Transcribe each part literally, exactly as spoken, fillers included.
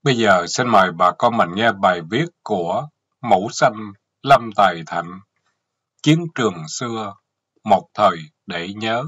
Bây giờ xin mời bà con mình nghe bài viết của Mẫu Xanh Lâm Tài Thạnh, Chiến trường xưa, một thời để nhớ.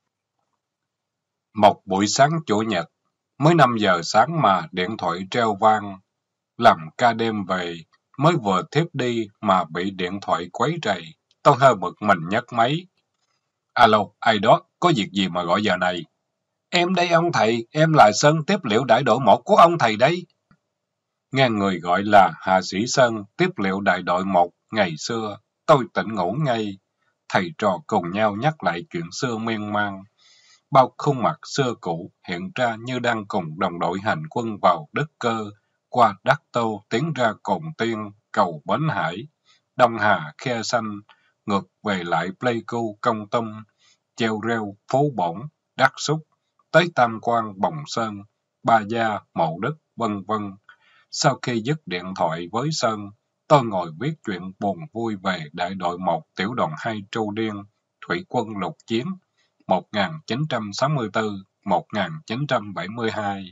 Một buổi sáng chủ nhật, mới năm giờ sáng mà điện thoại reo vang, làm ca đêm về, mới vừa thiếp đi mà bị điện thoại quấy rầy. Tôi hơi bực mình nhấc máy. Alo, ai đó, có việc gì mà gọi giờ này? Em đây ông thầy, em là Sơn tiếp liệu đại đội một của ông thầy đấy. Nghe người gọi là Hà Sĩ Sơn tiếp liệu đại đội một ngày xưa, tôi tỉnh ngủ ngay. Thầy trò cùng nhau nhắc lại chuyện xưa miên man. Bao khuôn mặt xưa cũ hiện ra như đang cùng đồng đội hành quân vào đất Cơ, qua Đắc Tô tiến ra Cồn Tiên, cầu Bến Hải, Đông Hà, Khe Xanh, ngược về lại Pleiku, Công Tum, Cheo Reo, Phố Bổng, Đắc Súc, tới Tam Quan, Bồng Sơn, Ba Gia, Mộ Đức, vân vân. Sau khi dứt điện thoại với Sơn, tôi ngồi viết chuyện buồn vui về đại đội một tiểu đoàn hai Tru Điên, Thủy quân lục chiến một nghìn chín trăm sáu mươi tư đến một nghìn chín trăm bảy mươi hai.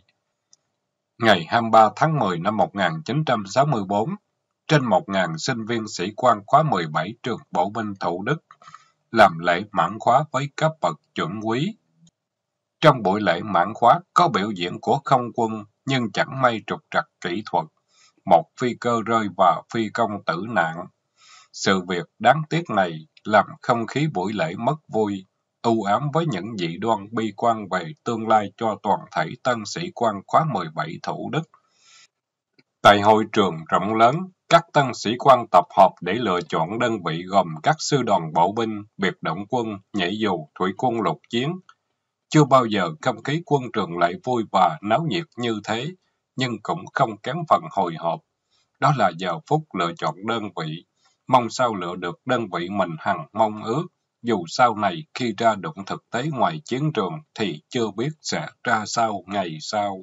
Ngày hai mươi ba tháng mười năm một nghìn chín trăm sáu mươi tư, trên một nghìn sinh viên sĩ quan khóa mười bảy trường Bộ binh Thủ Đức làm lễ mãn khóa với cấp bậc chuẩn úy. Trong buổi lễ mãn khóa có biểu diễn của không quân, nhưng chẳng may trục trặc kỹ thuật. Một phi cơ rơi và phi công tử nạn. Sự việc đáng tiếc này làm không khí buổi lễ mất vui, u ám với những dị đoan bi quan về tương lai cho toàn thể tân sĩ quan khóa mười bảy Thủ Đức. Tại hội trường rộng lớn, các tân sĩ quan tập hợp để lựa chọn đơn vị gồm các sư đoàn bộ binh, biệt động quân, nhảy dù, thủy quân lục chiến. Chưa bao giờ không khí quân trường lại vui và náo nhiệt như thế, nhưng cũng không kém phần hồi hộp. Đó là giờ phút lựa chọn đơn vị, mong sao lựa được đơn vị mình hằng mong ước, dù sau này khi ra đụng thực tế ngoài chiến trường thì chưa biết sẽ ra sao ngày sau.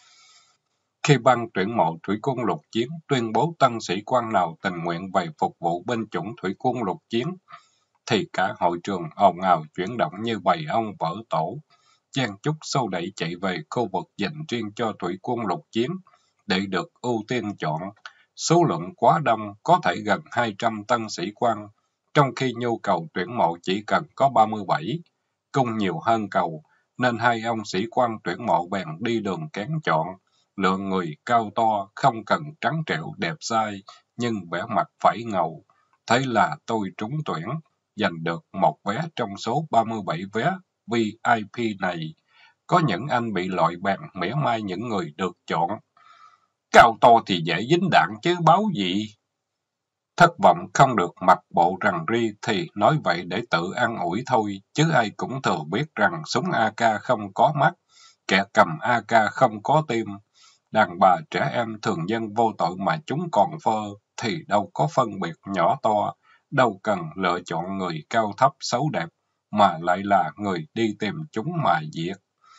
Khi ban tuyển mộ thủy quân lục chiến tuyên bố tân sĩ quan nào tình nguyện về phục vụ binh chủng thủy quân lục chiến, thì cả hội trường ồn ào chuyển động như bầy ong vỡ tổ. Chen chúc xô đẩy chạy về khu vực dành riêng cho thủy quân lục chiến, để được ưu tiên chọn. Số lượng quá đông, có thể gần hai trăm tân sĩ quan, trong khi nhu cầu tuyển mộ chỉ cần có ba mươi bảy. Cung nhiều hơn cầu, nên hai ông sĩ quan tuyển mộ bèn đi đường kén chọn. Lượng người cao to, không cần trắng trẻo đẹp dai, nhưng vẻ mặt phải ngầu. Thế là tôi trúng tuyển, giành được một vé trong số ba mươi bảy vé V I P này. Có những anh bị loại bèn mỉa mai những người được chọn. Cao to thì dễ dính đạn chứ báo gì. Thất vọng không được mặc bộ rằng ri thì nói vậy để tự an ủi thôi, chứ ai cũng thừa biết rằng súng a ca không có mắt, kẻ cầm a ca không có tim. Đàn bà trẻ em thường dân vô tội mà chúng còn phơ, thì đâu có phân biệt nhỏ to, đâu cần lựa chọn người cao thấp xấu đẹp, mà lại là người đi tìm chúng mà diệt.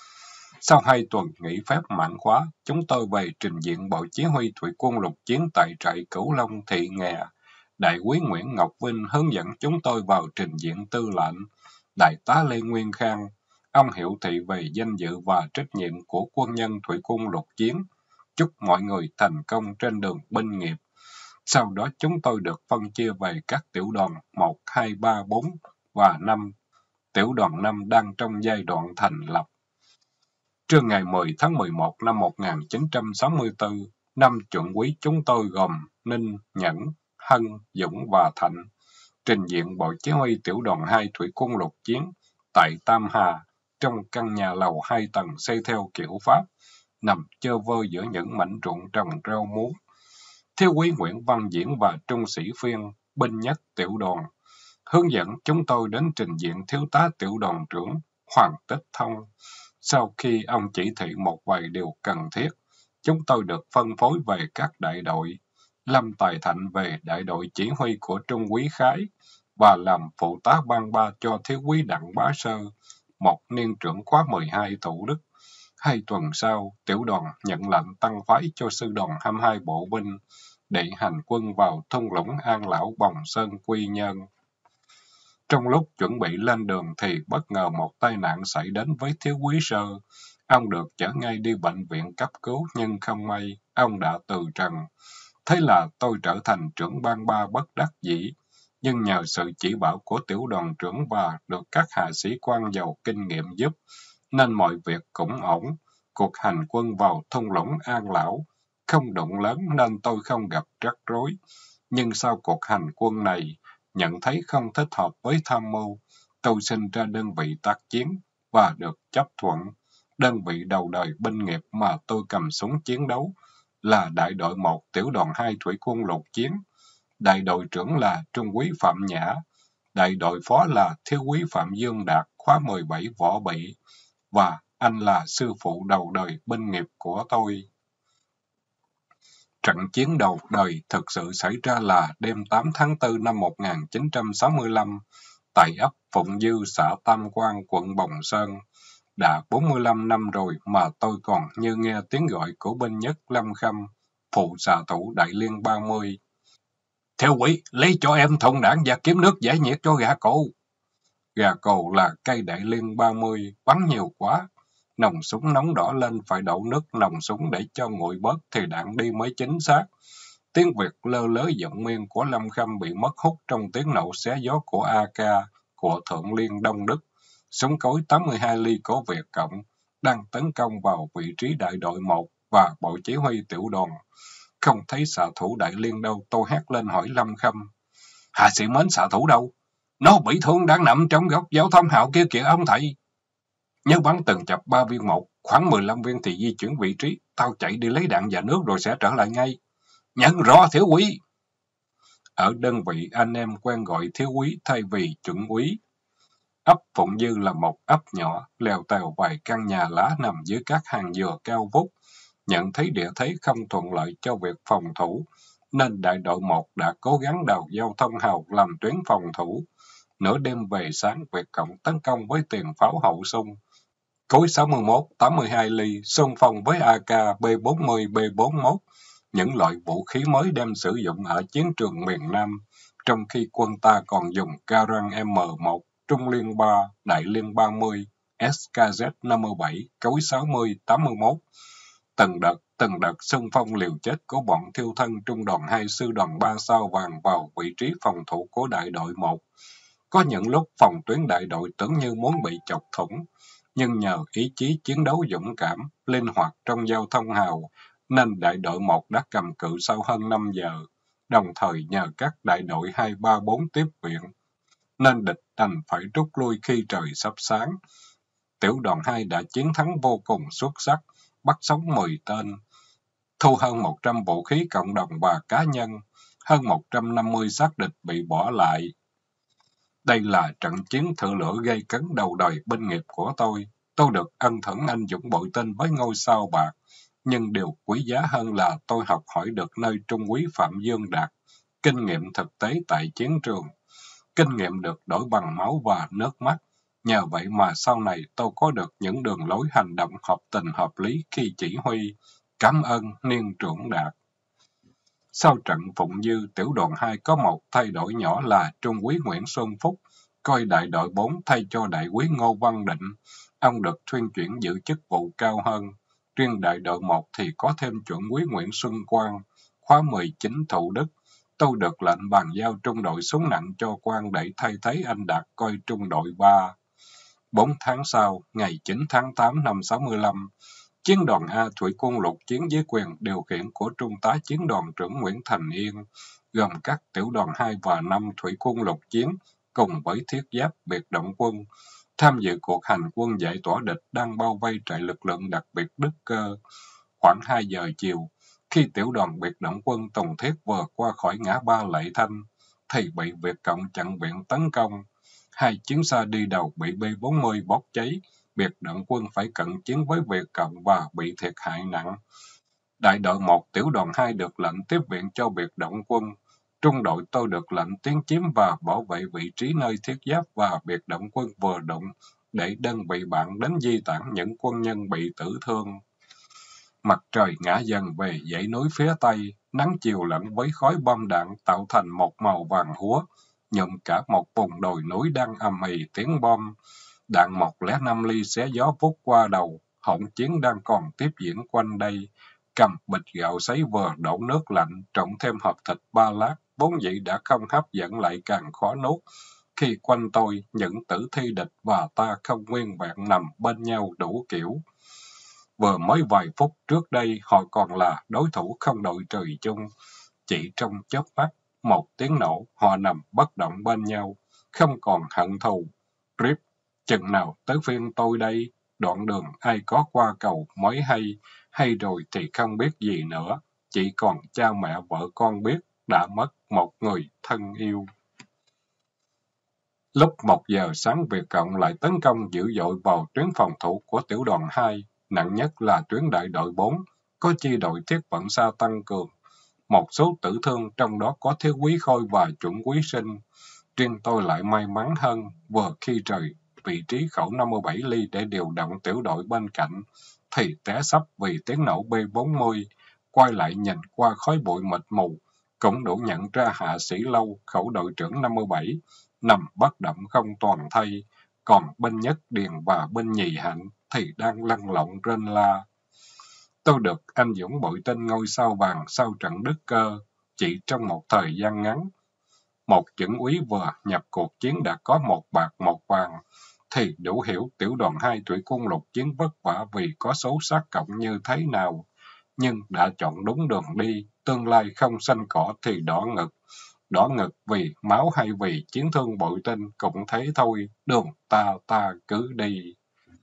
Sau hai tuần nghỉ phép mãn khóa, chúng tôi về trình diện Bộ Chỉ huy Thủy quân lục chiến tại trại Cửu Long Thị Nghè. Đại úy Nguyễn Ngọc Vinh hướng dẫn chúng tôi vào trình diện tư lệnh. Đại tá Lê Nguyên Khang, ông hiệu thị về danh dự và trách nhiệm của quân nhân Thủy quân lục chiến. Chúc mọi người thành công trên đường binh nghiệp. Sau đó chúng tôi được phân chia về các tiểu đoàn một, hai, ba, bốn và năm. Tiểu đoàn năm đang trong giai đoạn thành lập. Trưa ngày mười tháng mười một năm một nghìn chín trăm sáu mươi tư, năm chuẩn úy chúng tôi gồm Ninh, Nhẫn, Hân, Dũng và Thạnh, trình diện Bộ Chỉ huy Tiểu đoàn hai Thủy quân lục chiến tại Tam Hà, trong căn nhà lầu hai tầng xây theo kiểu Pháp, nằm chơ vơ giữa những mảnh ruộng trồng rau muống. Thiếu úy Nguyễn Văn Diễn và trung sĩ Phiên, binh nhất tiểu đoàn, hướng dẫn chúng tôi đến trình diện thiếu tá tiểu đoàn trưởng Hoàng Tích Thông. Sau khi ông chỉ thị một vài điều cần thiết, chúng tôi được phân phối về các đại đội. Lâm Tài Thạnh về đại đội chỉ huy của Trung úy Khái và làm phụ tá ban ba cho thiếu úy Đặng Bá Sơ, một niên trưởng khóa mười hai Thủ Đức. Hai tuần sau, tiểu đoàn nhận lệnh tăng phái cho sư đoàn hai mươi hai bộ binh để hành quân vào thung lũng An Lão Bồng Sơn Quy Nhơn. Trong lúc chuẩn bị lên đường thì bất ngờ một tai nạn xảy đến với thiếu úy Sơ. Ông được chở ngay đi bệnh viện cấp cứu, nhưng không may, ông đã từ trần. Thế là tôi trở thành trưởng ban ba bất đắc dĩ, nhưng nhờ sự chỉ bảo của tiểu đoàn trưởng và được các hạ sĩ quan giàu kinh nghiệm giúp, nên mọi việc cũng ổn. Cuộc hành quân vào thung lũng An Lão không động lớn nên tôi không gặp rắc rối. Nhưng sau cuộc hành quân này, nhận thấy không thích hợp với tham mưu, tôi xin ra đơn vị tác chiến và được chấp thuận. Đơn vị đầu đời binh nghiệp mà tôi cầm súng chiến đấu là đại đội một tiểu đoàn hai thủy quân lục chiến. Đại đội trưởng là Trung úy Phạm Nhã, đại đội phó là thiếu úy Phạm Dương Đạt, khóa mười bảy võ bị, và anh là sư phụ đầu đời binh nghiệp của tôi. Trận chiến đầu đời thực sự xảy ra là đêm tám tháng tư năm một nghìn chín trăm sáu mươi lăm, tại ấp Phụng Dư, xã Tam Quan, quận Bồng Sơn. Đã bốn mươi lăm năm rồi mà tôi còn như nghe tiếng gọi của binh nhất Lâm Khâm, phụ xạ thủ Đại Liên ba mươi. Theo quý, lấy cho em thùng đạn và kiếm nước giải nhiệt cho gà cồ. Gà cồ là cây Đại Liên ba mươi, bắn nhiều quá. Nòng súng nóng đỏ lên phải đổ nước nòng súng để cho nguội bớt thì đạn đi mới chính xác. Tiếng Việt lơ lớ giọng miên của Lâm Khâm bị mất hút trong tiếng nổ xé gió của a ca của Thượng Liên Đông Đức. Súng cối tám mươi hai ly của Việt Cộng đang tấn công vào vị trí đại đội một và bộ chỉ huy tiểu đoàn. Không thấy xạ thủ Đại Liên đâu, tôi hét lên hỏi Lâm Khâm. Hạ sĩ mến, xạ thủ đâu? Nó bị thương đang nằm trong góc giao thông hào kia kìa ông thầy. Nhớ bắn từng chập ba viên một, khoảng mười lăm viên thì di chuyển vị trí. Tao chạy đi lấy đạn và nước rồi sẽ trở lại ngay. Nhận rõ thiếu úy. Ở đơn vị anh em quen gọi thiếu úy thay vì chuẩn úy. Ấp Phụng Dư là một ấp nhỏ, lèo tèo vài căn nhà lá nằm dưới các hàng dừa cao vút. Nhận thấy địa thế không thuận lợi cho việc phòng thủ, nên đại đội một đã cố gắng đào giao thông hào làm tuyến phòng thủ. Nửa đêm về sáng, Việt Cộng tấn công với tiền pháo hậu sung. Cối sáu mươi mốt, tám mươi hai ly, xung phong với a ca, B bốn mươi, B bốn mươi mốt, những loại vũ khí mới đem sử dụng ở chiến trường miền Nam, trong khi quân ta còn dùng Garand M một, Trung Liên ba, Đại Liên ba mươi, ét ca zét năm mươi bảy, cối sáu mươi, tám mươi mốt. Từng đợt, từng đợt xung phong liều chết của bọn thiêu thân trung đoàn hai sư đoàn ba sao vàng vào vị trí phòng thủ của đại đội một. Có những lúc phòng tuyến đại đội tưởng như muốn bị chọc thủng, nhưng nhờ ý chí chiến đấu dũng cảm, linh hoạt trong giao thông hào, nên đại đội một đã cầm cự sau hơn năm giờ, đồng thời nhờ các đại đội hai, ba, bốn tiếp viện, nên địch đành phải rút lui khi trời sắp sáng. Tiểu đoàn hai đã chiến thắng vô cùng xuất sắc, bắt sống mười tên, thu hơn một trăm vũ khí cộng đồng và cá nhân, hơn một trăm năm mươi xác địch bị bỏ lại. Đây là trận chiến thử lửa gây cấn đầu đời binh nghiệp của tôi. Tôi được ân thưởng anh dũng bội tinh với ngôi sao bạc, nhưng điều quý giá hơn là tôi học hỏi được nơi Trung úy Phạm Dương Đạt, kinh nghiệm thực tế tại chiến trường. Kinh nghiệm được đổi bằng máu và nước mắt. Nhờ vậy mà sau này tôi có được những đường lối hành động hợp tình hợp lý khi chỉ huy. Cảm ơn Niên trưởng Đạt. Sau trận Phụng Dư, tiểu đoàn hai có một thay đổi nhỏ là Trung úy Nguyễn Xuân Phúc, coi đại đội bốn thay cho đại úy Ngô Văn Định. Ông được thuyên chuyển giữ chức vụ cao hơn. Riêng đại đội một thì có thêm chuẩn úy Nguyễn Xuân Quang, khóa mười chín Thủ Đức. Tôi được lệnh bàn giao trung đội súng nặng cho Quang để thay thế anh Đạt coi trung đội ba. Bốn tháng sau, ngày chín tháng tám năm sáu mươi lăm, Chiến đoàn A thủy quân lục chiến dưới quyền điều khiển của Trung tá Chiến đoàn trưởng Nguyễn Thành Yên, gồm các tiểu đoàn hai và năm thủy quân lục chiến, cùng với thiết giáp biệt động quân, tham dự cuộc hành quân giải tỏa địch đang bao vây trại lực lượng đặc biệt Đức Cơ. Khoảng hai giờ chiều, khi tiểu đoàn biệt động quân Tùng Thiết vừa qua khỏi ngã ba Lệ Thanh, thì bị Việt Cộng chặn viện tấn công. Hai chiến xa đi đầu bị B bốn mươi bóp cháy, biệt động quân phải cận chiến với Việt Cộng và bị thiệt hại nặng. Đại đội một tiểu đoàn hai được lệnh tiếp viện cho biệt động quân. Trung đội tôi được lệnh tiến chiếm và bảo vệ vị trí nơi thiết giáp và biệt động quân vừa đụng, để đơn vị bạn đến di tản những quân nhân bị tử thương. Mặt trời ngã dần về dãy núi phía Tây, nắng chiều lẫn với khói bom đạn tạo thành một màu vàng úa, nhuộm cả một vùng đồi núi đang ầm ĩ tiếng bom. Đạn một không năm ly xé gió vút qua đầu, hỗn chiến đang còn tiếp diễn quanh đây. Cầm bịch gạo sấy vừa đổ nước lạnh, trộn thêm hộp thịt ba lát, vốn dĩ đã không hấp dẫn lại càng khó nuốt. Khi quanh tôi, những tử thi địch và ta không nguyên vẹn nằm bên nhau đủ kiểu. Vừa mới vài phút trước đây, họ còn là đối thủ không đội trời chung. Chỉ trong chớp mắt, một tiếng nổ, họ nằm bất động bên nhau, không còn hận thù. Rip, chừng nào tới phiên tôi đây? Đoạn đường ai có qua cầu mới hay, hay rồi thì không biết gì nữa. Chỉ còn cha mẹ vợ con biết, đã mất một người thân yêu. Lúc một giờ sáng Việt Cộng lại tấn công dữ dội vào tuyến phòng thủ của tiểu đoàn hai, nặng nhất là tuyến đại đội bốn, có chi đội thiết vận xa tăng cường. Một số tử thương, trong đó có thiếu quý Khôi và chuẩn quý Sinh. Riêng tôi lại may mắn hơn, vừa khi trời vị trí khẩu năm mươi bảy ly để điều động tiểu đội bên cạnh, thì té sấp vì tiếng nổ B bốn mươi, quay lại nhìn qua khói bụi mịt mù, cũng đủ nhận ra hạ sĩ Lâu, khẩu đội trưởng năm mươi bảy, nằm bất động không toàn thây, còn binh nhất Điền và binh nhì Hạnh thì đang lăn lộn rên la. Tôi được anh Dũng bội tin ngôi sao vàng sau trận Đức Cơ, chỉ trong một thời gian ngắn. Một chuẩn úy vừa nhập cuộc chiến đã có một bạc một vàng, thì đủ hiểu tiểu đoàn hai thủy quân lục chiến vất vả vì có số sát cộng như thế nào. Nhưng đã chọn đúng đường đi, tương lai không xanh cỏ thì đỏ ngực. Đỏ ngực vì máu hay vì chiến thương bội tinh cũng thế thôi, đường ta ta cứ đi.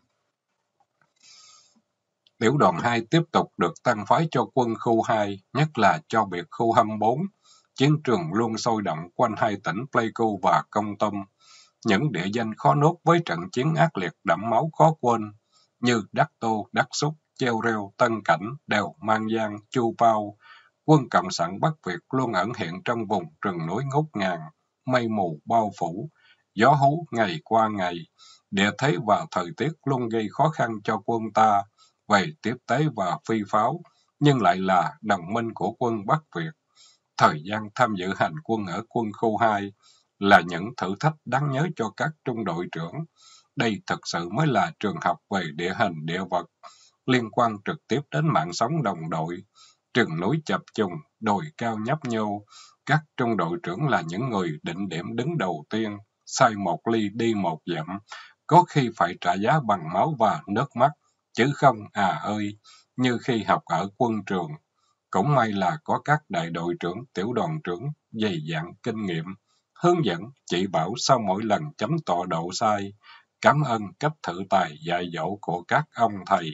Tiểu đoàn hai tiếp tục được tăng phái cho quân khu hai, nhất là cho biệt khu hai mươi bốn. Chiến trường luôn sôi động quanh hai tỉnh Pleiku và Kon Tum. Những địa danh khó nuốt với trận chiến ác liệt đẫm máu khó quên, như Đắc Tô, Đắc Súc, Cheo Reo, Tân Cảnh, Đèo Mang Giang, Chu Pao. Quân Cộng sản Bắc Việt luôn ẩn hiện trong vùng rừng núi ngút ngàn, mây mù bao phủ, gió hú ngày qua ngày. Địa thế và thời tiết luôn gây khó khăn cho quân ta về tiếp tế và phi pháo, nhưng lại là đồng minh của quân Bắc Việt. Thời gian tham dự hành quân ở quân khu hai là những thử thách đáng nhớ cho các trung đội trưởng. Đây thực sự mới là trường học về địa hình địa vật, liên quan trực tiếp đến mạng sống đồng đội. Rừng núi chập trùng, đồi cao nhấp nhô, các trung đội trưởng là những người định điểm đứng đầu tiên, sai một ly đi một dặm, có khi phải trả giá bằng máu và nước mắt, chứ không à ơi, như khi học ở quân trường. Cũng may là có các đại đội trưởng, tiểu đoàn trưởng dày dặn kinh nghiệm, hướng dẫn, chỉ bảo sau mỗi lần chấm tọa độ sai. Cảm ơn cách thử tài dạy dỗ của các ông thầy.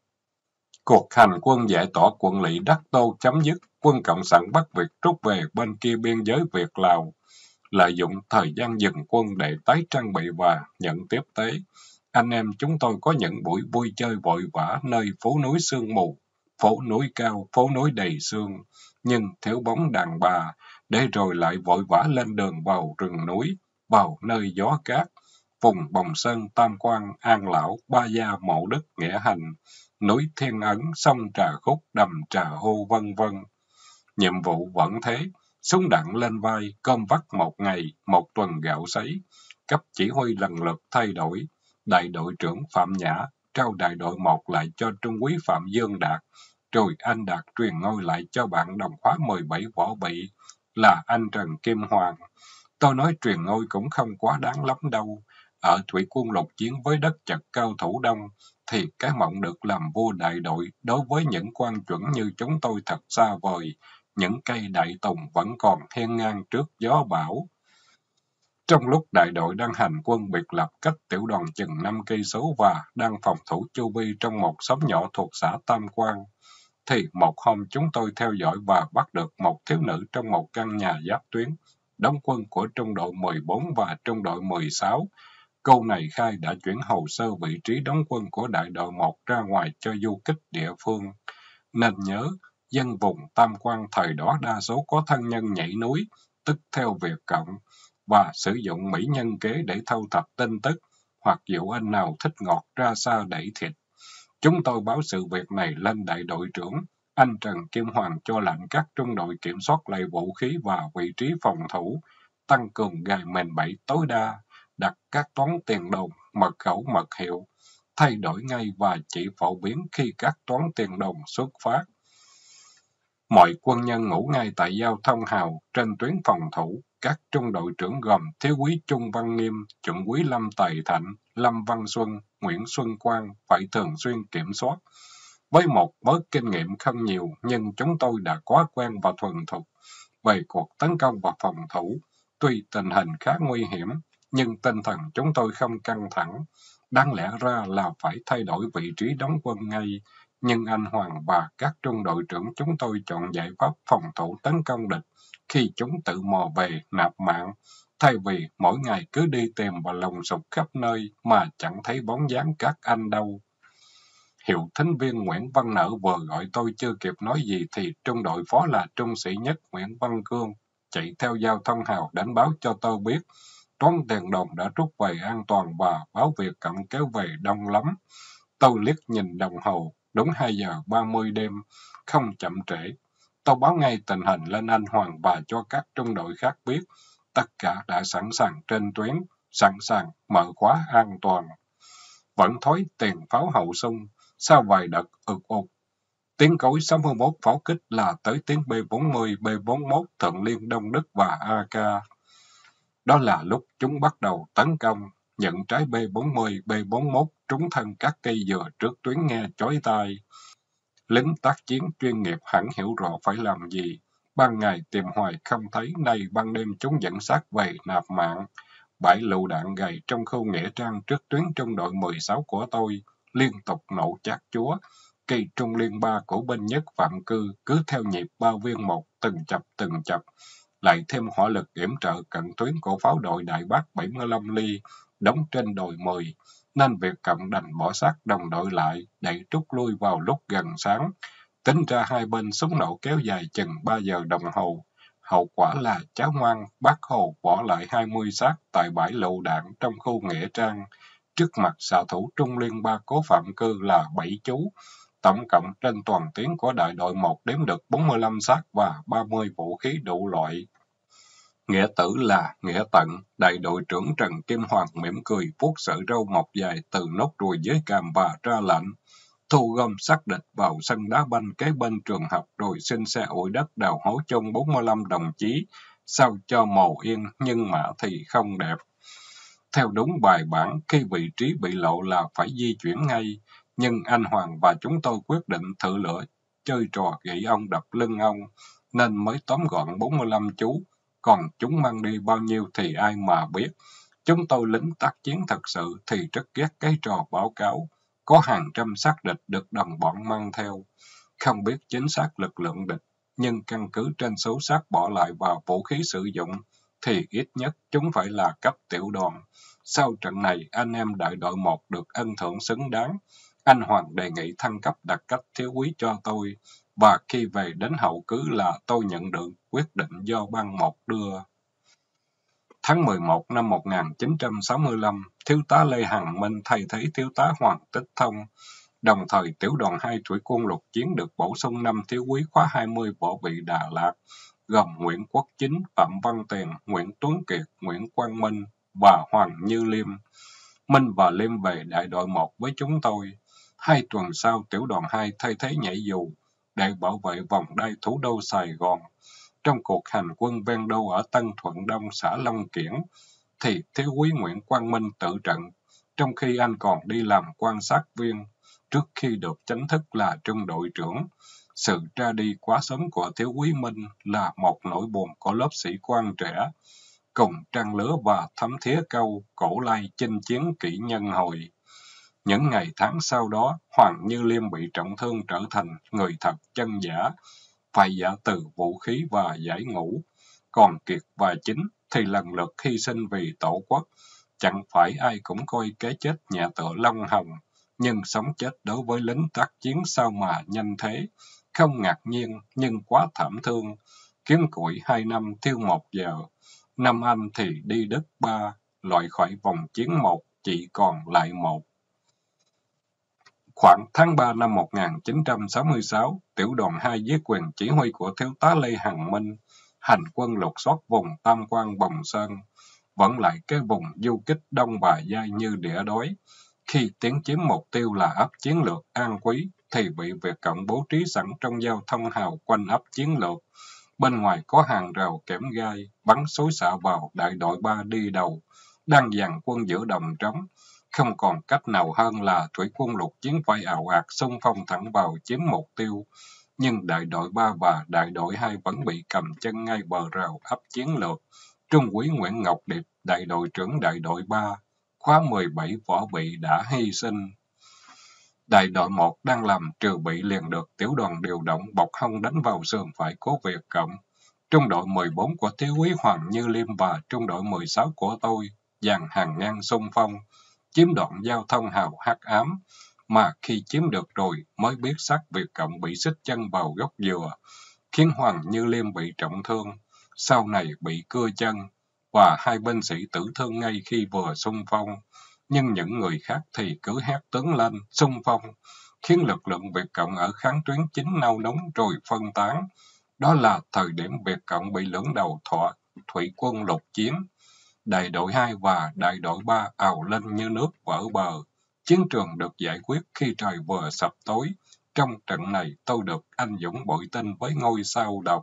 Cuộc hành quân giải tỏa quận lỵ Đắc Tô chấm dứt, quân Cộng sản Bắc Việt rút về bên kia biên giới Việt-Lào, lợi dụng thời gian dừng quân để tái trang bị và nhận tiếp tế. Anh em chúng tôi có những buổi vui chơi vội vã nơi phố núi sương mù, phố núi cao, phố núi đầy sương, nhưng thiếu bóng đàn bà, để rồi lại vội vã lên đường vào rừng núi, vào nơi gió cát, vùng Bồng Sơn, Tam Quan, An Lão, Ba Gia, Mộ Đức, Nghĩa Hành, núi Thiên Ấn, sông Trà Khúc, đầm Trà Hô, vân vân. Nhiệm vụ vẫn thế, súng đạn lên vai, cơm vắt một ngày, một tuần gạo sấy. Cấp chỉ huy lần lượt thay đổi. Đại đội trưởng Phạm Nhã trao đại đội một lại cho trung úy Phạm Dương Đạt, rồi anh Đạt truyền ngôi lại cho bạn đồng khóa mười bảy võ bị, là anh Trần Kim Hoàng. Tôi nói truyền ngôi cũng không quá đáng lắm đâu. Ở thủy quân lục chiến với đất chật cao thủ đông, thì cái mộng được làm vua đại đội đối với những quan chuẩn như chúng tôi thật xa vời. Những cây đại tùng vẫn còn hiên ngang trước gió bão. Trong lúc đại đội đang hành quân biệt lập cách tiểu đoàn chừng năm cây số và đang phòng thủ chu vi trong một xóm nhỏ thuộc xã Tam Quan, thì một hôm chúng tôi theo dõi và bắt được một thiếu nữ trong một căn nhà giáp tuyến, đóng quân của trung đội mười bốn và trung đội mười sáu. Cô này khai đã chuyển hồ sơ vị trí đóng quân của đại đội một ra ngoài cho du kích địa phương. Nên nhớ, dân vùng Tam Quan thời đó đa số có thân nhân nhảy núi, tức theo Việt Cộng, và sử dụng mỹ nhân kế để thâu thập tin tức, hoặc dụ anh nào thích ngọt ra xa đẩy thịt. Chúng tôi báo sự việc này lên đại đội trưởng. Anh Trần Kim Hoàng cho lệnh các trung đội kiểm soát lại vũ khí và vị trí phòng thủ, tăng cường gài mền bẫy tối đa, đặt các toán tiền đồn, mật khẩu mật hiệu. thay đổi ngay và chỉ phổ biến khi các toán tiền đồn xuất phát. Mọi quân nhân ngủ ngay tại giao thông hào trên tuyến phòng thủ. Các trung đội trưởng gồm Thiếu úy Trung Văn Nghiêm, Chuẩn úy Lâm Tài Thạnh, Lâm Văn Xuân, Nguyễn Xuân Quang phải thường xuyên kiểm soát. Với một mớ kinh nghiệm không nhiều, nhưng chúng tôi đã quá quen và thuần thục về cuộc tấn công và phòng thủ. Tuy tình hình khá nguy hiểm, nhưng tinh thần chúng tôi không căng thẳng. Đáng lẽ ra là phải thay đổi vị trí đóng quân ngay, nhưng anh Hoàng và các trung đội trưởng chúng tôi chọn giải pháp phòng thủ tấn công địch khi chúng tự mò về nạp mạng, thay vì mỗi ngày cứ đi tìm và lùng sục khắp nơi mà chẳng thấy bóng dáng các anh đâu. Hiệu thính viên Nguyễn Văn Nở vừa gọi tôi chưa kịp nói gì thì trung đội phó là trung sĩ nhất Nguyễn Văn Cương chạy theo giao thông hào đánh báo cho tôi biết toán tiền đồn đã rút về an toàn và báo Việt Cộng kéo về đông lắm. Tôi liếc nhìn đồng hồ, đúng hai giờ ba mươi đêm, không chậm trễ. Tôi báo ngay tình hình lên anh Hoàng và cho các trung đội khác biết. Tất cả đã sẵn sàng trên tuyến, sẵn sàng mở khóa an toàn. Vẫn thói tiền pháo hậu sung, sau vài đợt ực ục. Tiếng cối sáu mươi mốt pháo kích là tới tiếng B bốn mươi, B bốn mươi mốt Thượng Liên Đông Đức và a ca. Đó là lúc chúng bắt đầu tấn công. Những trái B bốn mươi, B bốn mươi mốt trúng thân các cây dừa trước tuyến nghe chói tai. Lính tác chiến chuyên nghiệp hẳn hiểu rõ phải làm gì. Ban ngày tìm hoài không thấy, nay ban đêm chúng dẫn sát về nạp mạng. Bãi lựu đạn gầy trong khu nghĩa trang trước tuyến trung đội mười sáu của tôi liên tục nổ chát chúa. Cây trung liên ba của binh nhất Phạm Cư cứ theo nhịp bao viên một, từng chập từng chập. Lại thêm hỏa lực yểm trợ cận tuyến của pháo đội Đại Bác bảy mươi lăm ly, đóng trên đồi mười, nên Việt Cộng đành bỏ xác đồng đội lại, đẩy rút lui vào lúc gần sáng. Tính ra hai bên súng nổ kéo dài chừng ba giờ đồng hồ. Hậu quả là cháu ngoan Bác Hồ bỏ lại hai mươi xác tại bãi lựu đạn trong khu nghĩa trang. Trước mặt xạ thủ Trung Liên ba cố Phạm Cư là bảy chú. Tổng cộng trên toàn tuyến của đại đội một đếm được bốn mươi lăm xác và ba mươi vũ khí đủ loại. Nghĩa tử là nghĩa tận, đại đội trưởng Trần Kim Hoàng mỉm cười vuốt sợi râu mọc dài từ nốt ruồi dưới cằm và ra lệnh. Thu gom xác địch vào sân đá banh kế bên trường học rồi xin xe ủi đất đào hố chôn bốn mươi lăm đồng chí, sao cho mồ yên nhưng mà thì không đẹp. Theo đúng bài bản, khi vị trí bị lộ là phải di chuyển ngay, nhưng anh Hoàng và chúng tôi quyết định thử lửa, chơi trò gậy ông đập lưng ông, nên mới tóm gọn bốn mươi lăm chú, còn chúng mang đi bao nhiêu thì ai mà biết. Chúng tôi lính tác chiến thật sự thì rất ghét cái trò báo cáo, có hàng trăm xác địch được đồng bọn mang theo. Không biết chính xác lực lượng địch, nhưng căn cứ trên số xác bỏ lại và vũ khí sử dụng, thì ít nhất chúng phải là cấp tiểu đoàn. Sau trận này, anh em đại đội một được ân thưởng xứng đáng. Anh Hoàng đề nghị thăng cấp đặt cấp thiếu úy cho tôi, và khi về đến hậu cứ là tôi nhận được quyết định do ban một đưa. Tháng mười một năm một nghìn chín trăm sáu mươi lăm, Thiếu tá Lê Hằng Minh thay thế Thiếu tá Hoàng Tích Thông. Đồng thời, tiểu đoàn hai thủy quân lục chiến được bổ sung năm thiếu úy khóa hai mươi võ bị Đà Lạt, gồm Nguyễn Quốc Chính, Phạm Văn Tiền, Nguyễn Tuấn Kiệt, Nguyễn Quang Minh và Hoàng Như Liêm. Minh và Liêm về đại đội một với chúng tôi. Hai tuần sau, tiểu đoàn hai thay thế nhảy dù để bảo vệ vòng đai thủ đô Sài Gòn. Trong cuộc hành quân ven đô ở Tân Thuận Đông, xã Long Kiển, thì thiếu úy Nguyễn Quang Minh tự trận, trong khi anh còn đi làm quan sát viên, trước khi được chính thức là trung đội trưởng. Sự ra đi quá sớm của thiếu úy Minh là một nỗi buồn của lớp sĩ quan trẻ, cùng trang lứa và thấm thía câu cổ lai chinh chiến kỷ nhân hồi. Những ngày tháng sau đó, Hoàng Như Liêm bị trọng thương trở thành người thật chân giả, phải giả từ vũ khí và giải ngũ. Còn Kiệt và Chính thì lần lượt hy sinh vì tổ quốc. Chẳng phải ai cũng coi cái chết nhẹ tựa lông hồng, nhưng sống chết đối với lính tác chiến sao mà nhanh thế. Không ngạc nhiên, nhưng quá thảm thương. Kiếm củi hai năm thiêu một giờ. Năm anh thì đi đất ba, loại khỏi vòng chiến một, chỉ còn lại một. Khoảng tháng ba năm một nghìn chín trăm sáu mươi sáu, tiểu đoàn hai dưới quyền chỉ huy của thiếu tá Lê Hằng Minh, hành quân lục soát vùng Tam Quan Bồng Sơn, vẫn lại cái vùng du kích đông và dai như đĩa đói. Khi tiến chiếm mục tiêu là ấp chiến lược An Quý, thì bị Việt Cộng bố trí sẵn trong giao thông hào quanh ấp chiến lược. Bên ngoài có hàng rào kẽm gai, bắn xối xạ vào đại đội ba đi đầu, đang dàn quân giữa đồng trống. Không còn cách nào hơn là thủy quân lục chiến phải ào ạt xung phong thẳng vào chiếm mục tiêu. Nhưng đại đội ba và đại đội hai vẫn bị cầm chân ngay bờ rào ấp chiến lược. Trung úy Nguyễn Ngọc Điệp, đại đội trưởng đại đội ba, khóa mười bảy võ bị đã hy sinh. Đại đội một đang làm trừ bị liền được tiểu đoàn điều động bọc hông đánh vào sườn phải của Việt Cộng. Trung đội mười bốn của thiếu úy Hoàng Như Liêm và trung đội mười sáu của tôi dàn hàng ngang xung phong, chiếm đoạn giao thông hào hắc ám, mà khi chiếm được rồi mới biết xác Việt Cộng bị xích chân vào gốc dừa, khiến Hoàng Như Liêm bị trọng thương, sau này bị cưa chân, và hai binh sĩ tử thương ngay khi vừa xung phong. Nhưng những người khác thì cứ hét tướng lên, xung phong, khiến lực lượng Việt Cộng ở kháng tuyến chính nao núng rồi phân tán. Đó là thời điểm Việt Cộng bị lưỡng đầu thọ thủy quân lục chiến. Đại đội hai và đại đội ba ào lên như nước vỡ bờ. Chiến trường được giải quyết khi trời vừa sập tối. Trong trận này tôi được anh dũng bội tinh với ngôi sao đồng.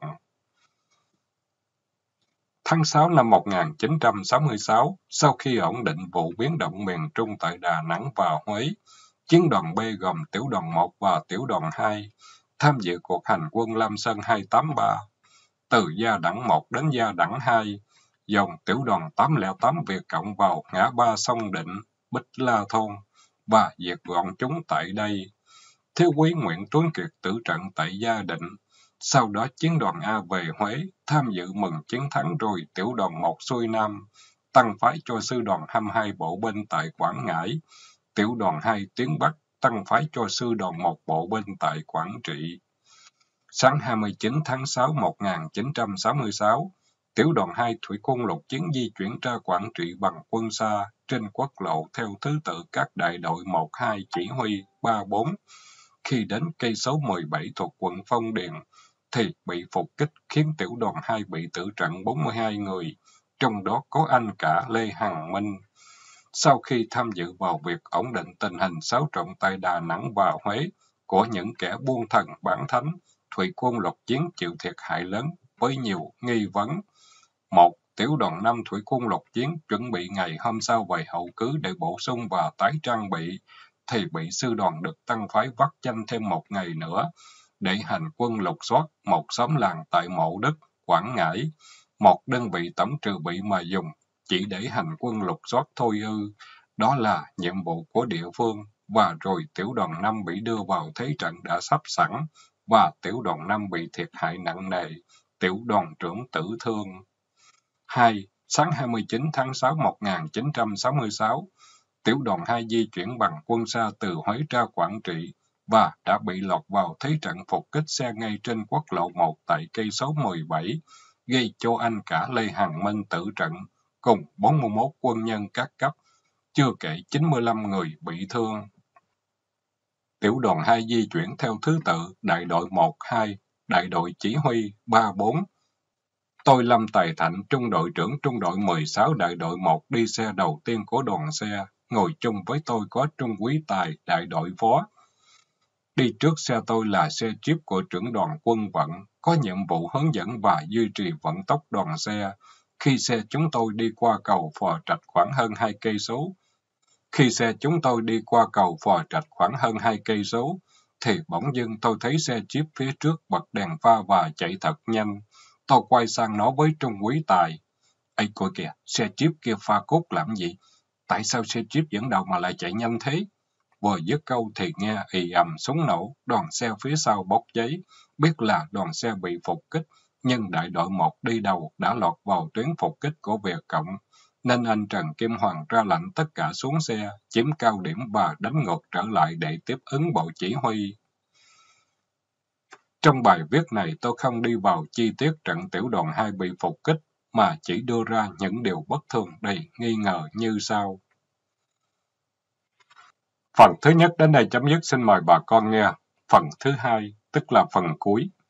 Tháng sáu năm một nghìn chín trăm sáu mươi sáu, sau khi ổn định vụ biến động miền Trung tại Đà Nẵng và Huế, chiến đoàn B gồm tiểu đoàn một và tiểu đoàn hai tham dự cuộc hành quân Lam Sơn hai tám ba. Từ Gia Đẳng một đến Gia Đẳng hai, dòng tiểu đoàn tám không tám Việt Cộng vào ngã ba Sông Định, Bích La Thôn và diệt gọn chúng tại đây. Thiếu úy Nguyễn Tuấn Kiệt tử trận tại Gia Định. Sau đó chiến đoàn A về Huế, tham dự mừng chiến thắng rồi tiểu đoàn một xuôi Nam, tăng phái cho sư đoàn hai mươi hai bộ binh tại Quảng Ngãi. Tiểu đoàn hai tiến Bắc, tăng phái cho sư đoàn một bộ binh tại Quảng Trị. Sáng hai mươi chín tháng sáu năm một nghìn chín trăm sáu mươi sáu, tiểu đoàn hai thủy quân lục chiến di chuyển ra Quảng Trị bằng quân xa trên quốc lộ theo thứ tự các đại đội một hai chỉ huy ba bốn. Khi đến cây số mười bảy thuộc quận Phong Điền, thì bị phục kích khiến tiểu đoàn hai bị tử trận bốn mươi hai người, trong đó có anh cả Lê Hằng Minh. Sau khi tham dự vào việc ổn định tình hình xáo trộn tại Đà Nẵng và Huế của những kẻ buôn thần bán thánh, thủy quân lục chiến chịu thiệt hại lớn với nhiều nghi vấn. Một, tiểu đoàn năm thủy quân lục chiến chuẩn bị ngày hôm sau về hậu cứ để bổ sung và tái trang bị, thì bị sư đoàn được tăng phái vắt chanh thêm một ngày nữa để hành quân lục soát một xóm làng tại Mộ Đức, Quảng Ngãi. Một đơn vị tổng trừ bị mà dùng chỉ để hành quân lục soát thôi ư. Đó là nhiệm vụ của địa phương, và rồi tiểu đoàn năm bị đưa vào thế trận đã sắp sẵn, và tiểu đoàn năm bị thiệt hại nặng nề, tiểu đoàn trưởng tử thương. Hai, sáng hai mươi chín tháng sáu năm một nghìn chín trăm sáu mươi sáu, tiểu đoàn hai di chuyển bằng quân xa từ Huế ra Quảng Trị và đã bị lọt vào thế trận phục kích xe ngay trên quốc lộ một tại cây số mười bảy, gây cho anh cả Lê Hằng Minh tử trận, cùng bốn mươi mốt quân nhân các cấp, chưa kể chín mươi lăm người bị thương. Tiểu đoàn hai di chuyển theo thứ tự đại đội một hai, đại đội chỉ huy ba bốn. Tôi Lâm Tài Thạnh, trung đội trưởng trung đội mười sáu đại đội một đi xe đầu tiên của đoàn xe, ngồi chung với tôi có trung úy Tài, đại đội phó. Đi trước xe tôi là xe Jeep của trưởng đoàn quân vận, có nhiệm vụ hướng dẫn và duy trì vận tốc đoàn xe. Khi xe chúng tôi đi qua cầu Phò Trạch khoảng hơn hai cây số, khi xe chúng tôi đi qua cầu Phò Trạch khoảng hơn hai cây số, thì bỗng dưng tôi thấy xe Jeep phía trước bật đèn pha và chạy thật nhanh. Tôi quay sang nói với trung úy Tài: "Ây coi kìa, xe Jeep kia pha cốt làm gì? Tại sao xe Jeep dẫn đầu mà lại chạy nhanh thế?" Vừa dứt câu thì nghe ì ầm súng nổ, đoàn xe phía sau bốc cháy, biết là đoàn xe bị phục kích, nhưng đại đội một đi đầu đã lọt vào tuyến phục kích của Việt Cộng, nên anh Trần Kim Hoàng ra lệnh tất cả xuống xe, chiếm cao điểm và đánh ngược trở lại để tiếp ứng bộ chỉ huy. Trong bài viết này tôi không đi vào chi tiết trận tiểu đoàn hai bị phục kích, mà chỉ đưa ra những điều bất thường đầy nghi ngờ như sau. Phần thứ nhất đến đây chấm dứt, xin mời bà con nghe phần thứ hai, tức là phần cuối.